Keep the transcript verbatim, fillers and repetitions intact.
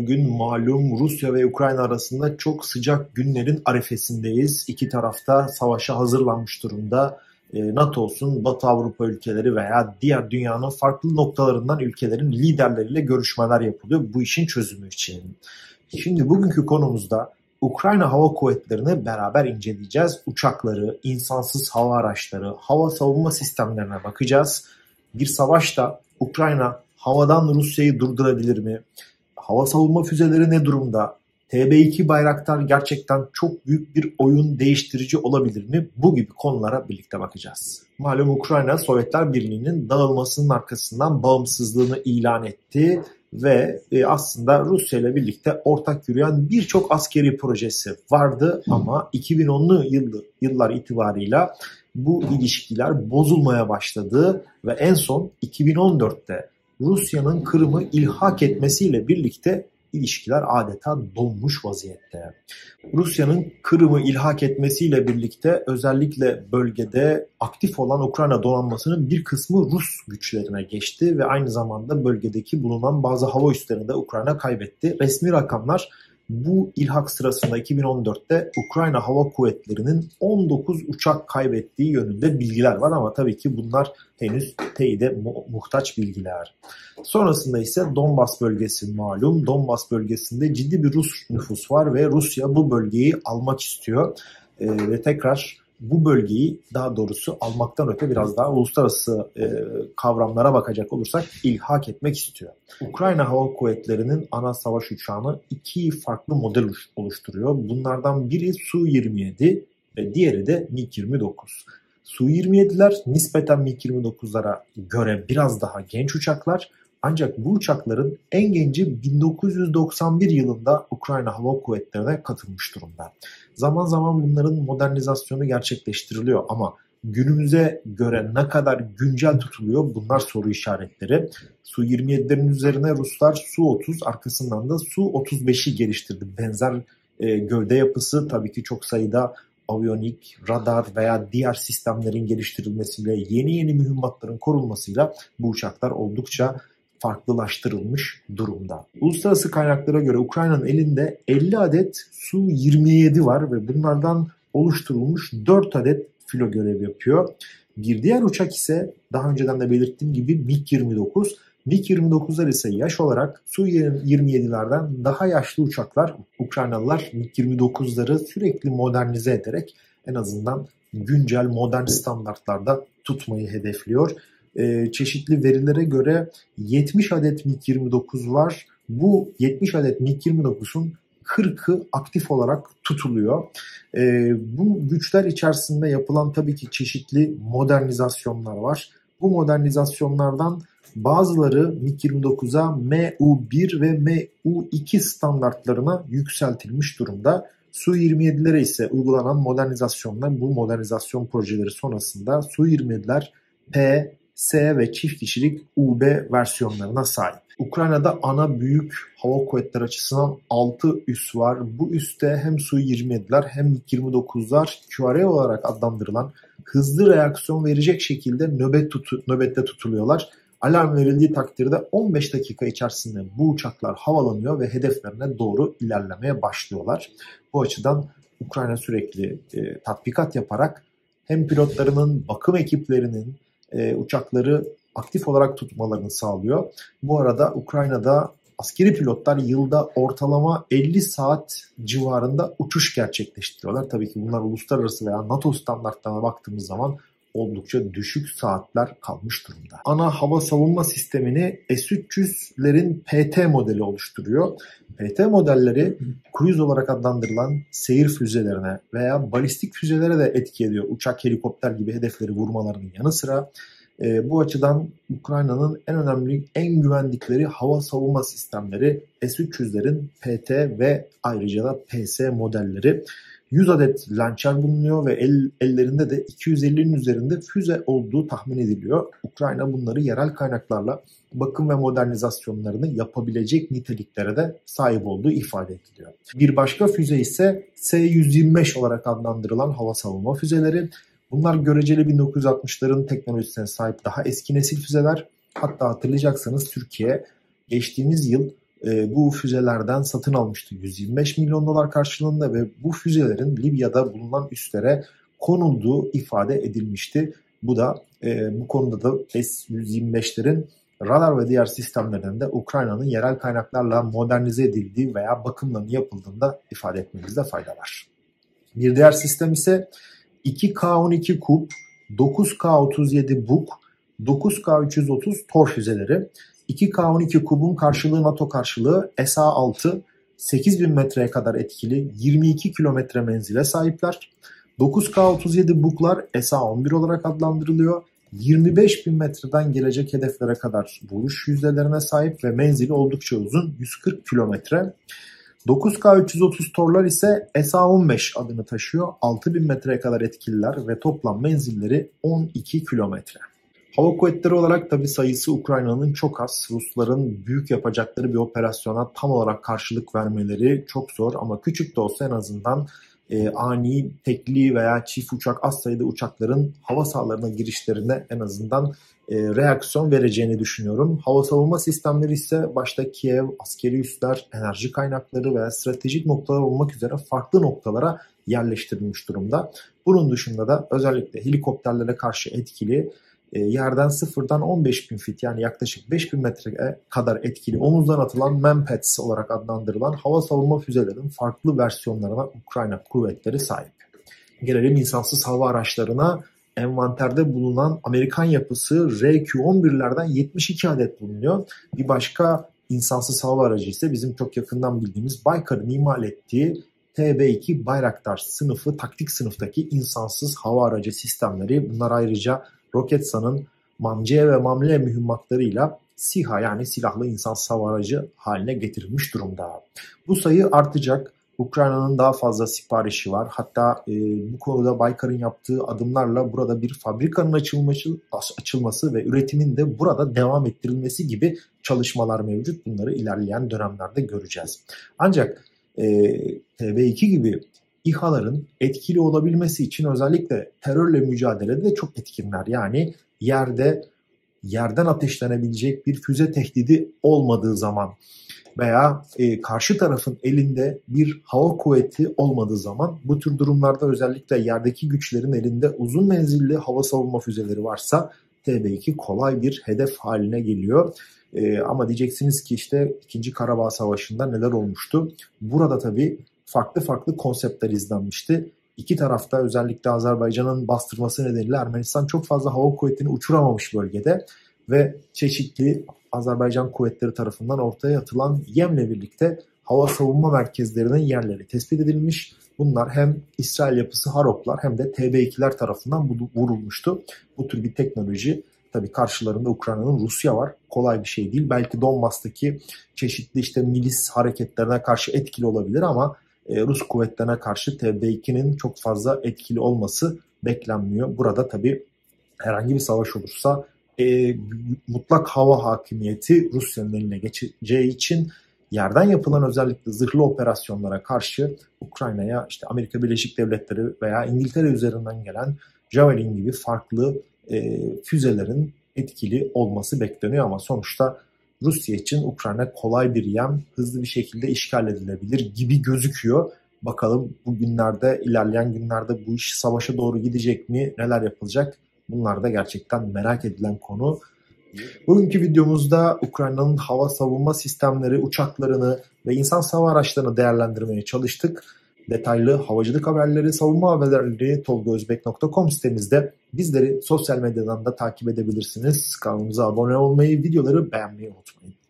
Bugün malum Rusya ve Ukrayna arasında çok sıcak günlerin arifesindeyiz. İki tarafta savaşa hazırlanmış durumda. NATO olsun, Batı Avrupa ülkeleri veya diğer dünyanın farklı noktalarından ülkelerin liderleriyle görüşmeler yapılıyor bu işin çözümü için. Şimdi bugünkü konumuzda Ukrayna Hava Kuvvetleri'ni beraber inceleyeceğiz. Uçakları, insansız hava araçları, hava savunma sistemlerine bakacağız. Bir savaşta Ukrayna havadan Rusya'yı durdurabilir mi? Hava savunma füzeleri ne durumda? T B iki Bayraktar gerçekten çok büyük bir oyun değiştirici olabilir mi? Bu gibi konulara birlikte bakacağız. Malum Ukrayna Sovyetler Birliği'nin dağılmasının arkasından bağımsızlığını ilan etti ve aslında Rusya ile birlikte ortak yürüyen birçok askeri projesi vardı ama iki bin onlu yıllar itibarıyla bu ilişkiler bozulmaya başladı ve en son iki bin on dörtte Rusya'nın Kırım'ı ilhak etmesiyle birlikte ilişkiler adeta donmuş vaziyette. Rusya'nın Kırım'ı ilhak etmesiyle birlikte özellikle bölgede aktif olan Ukrayna donanmasının bir kısmı Rus güçlerine geçti ve aynı zamanda bölgedeki bulunan bazı hava üslerini de Ukrayna kaybetti. Resmi rakamlar bu ilhak sırasında iki bin on dörtte Ukrayna Hava Kuvvetleri'nin on dokuz uçak kaybettiği yönünde bilgiler var ama tabii ki bunlar henüz teyide mu- muhtaç bilgiler. Sonrasında ise Donbas bölgesi malum. Donbas bölgesinde ciddi bir Rus nüfus var ve Rusya bu bölgeyi almak istiyor. Ee, ve tekrar bu bölgeyi daha doğrusu almaktan öte biraz daha uluslararası e, kavramlara bakacak olursak ilhak etmek istiyor. Ukrayna Hava Kuvvetleri'nin ana savaş uçağını iki farklı model oluşturuyor. Bunlardan biri Su yirmi yedi ve diğeri de MiG yirmi dokuz. Su yirmi yediler nispeten MiG yirmi dokuzlara göre biraz daha genç uçaklar. Ancak bu uçakların en genci bin dokuz yüz doksan bir yılında Ukrayna Hava Kuvvetleri'ne katılmış durumda. Zaman zaman bunların modernizasyonu gerçekleştiriliyor ama günümüze göre ne kadar güncel tutuluyor bunlar soru işaretleri. Su yirmi yedilerin üzerine Ruslar Su otuz arkasından da Su otuz beşi geliştirdi. Benzer e, gövde yapısı tabii ki çok sayıda aviyonik, radar veya diğer sistemlerin geliştirilmesiyle yeni yeni mühimmatların korunmasıyla bu uçaklar oldukça farklılaştırılmış durumda. Uluslararası kaynaklara göre Ukrayna'nın elinde elli adet Su yirmi yedi var ve bunlardan oluşturulmuş dört adet filo görev yapıyor. Bir diğer uçak ise daha önceden de belirttiğim gibi MiG yirmi dokuz. MiG yirmi dokuzlar ise yaş olarak Su yirmi yedilerden daha yaşlı uçaklar. Ukraynalılar MiG yirmi dokuzları sürekli modernize ederek en azından güncel modern standartlarda tutmayı hedefliyor. Ee, çeşitli verilere göre yetmiş adet MiG yirmi dokuz var. Bu yetmiş adet MiG yirmi dokuzun kırkı aktif olarak tutuluyor. Ee, bu güçler içerisinde yapılan tabii ki çeşitli modernizasyonlar var. Bu modernizasyonlardan bazıları MiG yirmi dokuza M U bir ve M U iki standartlarına yükseltilmiş durumda. Su yirmi yedilere ise uygulanan modernizasyonlar, bu modernizasyon projeleri sonrasında Su yirmi yediler P, S ve çift kişilik U B versiyonlarına sahip. Ukrayna'da ana büyük hava kuvvetleri açısından altı üs var. Bu üste hem Su yirmi yediler hem MiG yirmi dokuzlar Q R A olarak adlandırılan hızlı reaksiyon verecek şekilde nöbet tutu, nöbette tutuluyorlar. Alarm verildiği takdirde on beş dakika içerisinde bu uçaklar havalanıyor ve hedeflerine doğru ilerlemeye başlıyorlar. Bu açıdan Ukrayna sürekli e, tatbikat yaparak hem pilotlarının, bakım ekiplerinin e, uçakları aktif olarak tutmalarını sağlıyor. Bu arada Ukrayna'da askeri pilotlar yılda ortalama elli saat civarında uçuş gerçekleştiriyorlar. Tabii ki bunlar uluslararası veya NATO standartlarına baktığımız zaman oldukça düşük saatler kalmış durumda. Ana hava savunma sistemini S üç yüzlerin P T modeli oluşturuyor. P T modelleri cruise olarak adlandırılan seyir füzelerine veya balistik füzelere de etki ediyor. Uçak, helikopter gibi hedefleri vurmalarının yanı sıra e, bu açıdan Ukrayna'nın en önemli, en güvendikleri hava savunma sistemleri S üç yüzlerin P T ve ayrıca da P S modelleri. yüz adet lançer bulunuyor ve el, ellerinde de iki yüz ellinin üzerinde füze olduğu tahmin ediliyor. Ukrayna bunları yerel kaynaklarla bakım ve modernizasyonlarını yapabilecek niteliklere de sahip olduğu ifade ediliyor. Bir başka füze ise S yüz yirmi beş olarak adlandırılan hava savunma füzeleri. Bunlar göreceli bin dokuz yüz altmışların teknolojisine sahip daha eski nesil füzeler. Hatta hatırlayacaksanız Türkiye geçtiğimiz yıl e, bu füzelerden satın almıştı yüz yirmi beş milyon dolar karşılığında ve bu füzelerin Libya'da bulunan üslere konulduğu ifade edilmişti. Bu da e, bu konuda da S yüz yirmi beşlerin radar ve diğer sistemlerinin de Ukrayna'nın yerel kaynaklarla modernize edildiği veya bakımlarının yapıldığında ifade etmemizde fayda var. Bir diğer sistem ise iki K on iki Kup, dokuz K otuz yedi Buk, dokuz K üç yüz otuz Tor füzeleri. iki K on iki Kub'un karşılığı NATO karşılığı S A altı, sekiz bin metreye kadar etkili, yirmi iki kilometre menzile sahipler. dokuz K otuz yedi Buk'lar S A on bir olarak adlandırılıyor. yirmi beş bin metreden gelecek hedeflere kadar vuruş yüzdelerine sahip ve menzili oldukça uzun, yüz kırk kilometre. dokuz K üç yüz otuz Tor'lar ise S A on beş adını taşıyor. altı bin metreye kadar etkililer ve toplam menzilleri on iki kilometre. Hava kuvvetleri olarak tabi sayısı Ukrayna'nın çok az. Rusların büyük yapacakları bir operasyona tam olarak karşılık vermeleri çok zor ama küçük de olsa en azından e, ani, tekli veya çift uçak, az sayıda uçakların hava sahalarına girişlerine en azından e, reaksiyon vereceğini düşünüyorum. Hava savunma sistemleri ise başta Kiev, askeri üsler, enerji kaynakları veya stratejik noktalar olmak üzere farklı noktalara yerleştirilmiş durumda. Bunun dışında da özellikle helikopterlere karşı etkili, yerden sıfırdan on beş bin fit yani yaklaşık beş bin metreye kadar etkili omuzdan atılan Manpads olarak adlandırılan hava savunma füzelerinin farklı versiyonlarına Ukrayna kuvvetleri sahip. Gelelim insansız hava araçlarına. Envanterde bulunan Amerikan yapısı R Q on birlerden yetmiş iki adet bulunuyor. Bir başka insansız hava aracı ise bizim çok yakından bildiğimiz Baykar'ın imal ettiği T B iki Bayraktar sınıfı, taktik sınıftaki insansız hava aracı sistemleri. Bunlar ayrıca Roketsan'ın Mamce ve Mamle mühimmatlarıyla SİHA yani silahlı insansız hava aracı haline getirilmiş durumda. Bu sayı artacak. Ukrayna'nın daha fazla siparişi var. Hatta e, bu konuda Baykar'ın yaptığı adımlarla burada bir fabrikanın açılması, açılması ve üretimin de burada devam ettirilmesi gibi çalışmalar mevcut. Bunları ilerleyen dönemlerde göreceğiz. Ancak e, T B iki gibi İHA'ların etkili olabilmesi için özellikle terörle mücadelede de çok etkinler. Yani yerde yerden ateşlenebilecek bir füze tehdidi olmadığı zaman veya e, karşı tarafın elinde bir hava kuvveti olmadığı zaman bu tür durumlarda özellikle yerdeki güçlerin elinde uzun menzilli hava savunma füzeleri varsa T B iki kolay bir hedef haline geliyor. E, ama diyeceksiniz ki işte ikinci. Karabağ Savaşı'nda neler olmuştu? Burada tabii farklı farklı konseptler izlenmişti. İki tarafta özellikle Azerbaycan'ın bastırması nedeniyle Ermenistan çok fazla hava kuvvetini uçuramamış bölgede ve çeşitli Azerbaycan kuvvetleri tarafından ortaya atılan yemle birlikte hava savunma merkezlerinin yerleri tespit edilmiş. Bunlar hem İsrail yapısı Haroplar hem de T B ikiler tarafından vurulmuştu. Bu tür bir teknoloji tabii karşılarında Ukrayna'nın Rusya var. Kolay bir şey değil. Belki Donbas'taki çeşitli işte milis hareketlerine karşı etkili olabilir ama Rus kuvvetlerine karşı T B ikinin çok fazla etkili olması beklenmiyor. Burada tabii herhangi bir savaş olursa e, mutlak hava hakimiyeti Rusya'nın eline geçeceği için yerden yapılan özellikle zırhlı operasyonlara karşı Ukrayna'ya işte Amerika Birleşik Devletleri veya İngiltere üzerinden gelen Javelin gibi farklı e, füzelerin etkili olması bekleniyor ama sonuçta Rusya için Ukrayna kolay bir yem, hızlı bir şekilde işgal edilebilir gibi gözüküyor. Bakalım bu günlerde, ilerleyen günlerde bu iş savaşa doğru gidecek mi, neler yapılacak? Bunlar da gerçekten merak edilen konu. Bugünkü videomuzda Ukrayna'nın hava savunma sistemleri, uçaklarını ve insansız hava araçlarını değerlendirmeye çalıştık. Detaylı havacılık haberleri, savunma haberleri tolgaozbek nokta com sitemizde. Bizleri sosyal medyadan da takip edebilirsiniz. Kanalımıza abone olmayı, videoları beğenmeyi unutmayın.